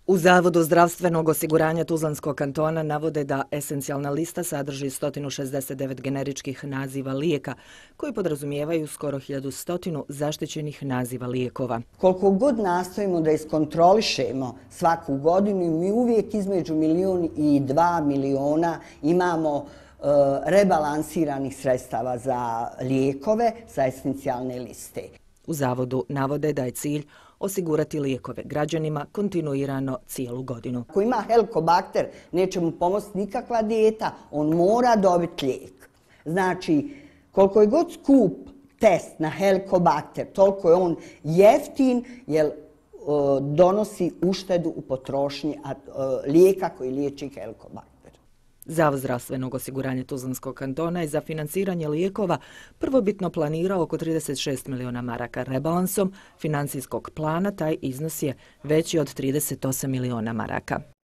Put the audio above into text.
U Zavodu zdravstvenog osiguranja Tuzlanskog kantona navode da esencijalna lista sadrži 169 generičkih naziva lijeka, koji podrazumijevaju skoro 1100 zaštićenih naziva lijekova. Koliko god nastojimo da iskontrolišemo svaku godinu, mi uvijek između 1 i 2 miliona imamo rebalansiranih sredstava za lijekove sa esencijalne liste. U Zavodu navode da je cilj osigurati lijekove građanima kontinuirano cijelu godinu. Ako ima helikobakter, neće mu pomoći nikakva dijeta, on mora dobiti lijek. Znači, koliko je god skup test na helikobakter, toliko je on jeftin jer donosi uštedu u potrošnji lijeka koji liječi helikobakter. Zavod zdravstvenog osiguranja Tuzlanskog kantona je za financiranje lijekova prvobitno planirao oko 36 miliona maraka. Rebalansom financijskog plana taj iznos je veći od 38 miliona maraka.